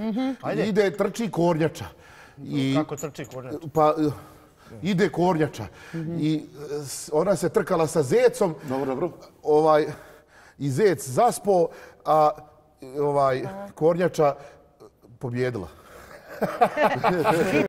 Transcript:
Ide, trči kornjača. Kako trči kornjača? Pa ide kornjača. I ona se trkala sa zecom. Dobro. I zec zaspo, a kornjača pobjedila.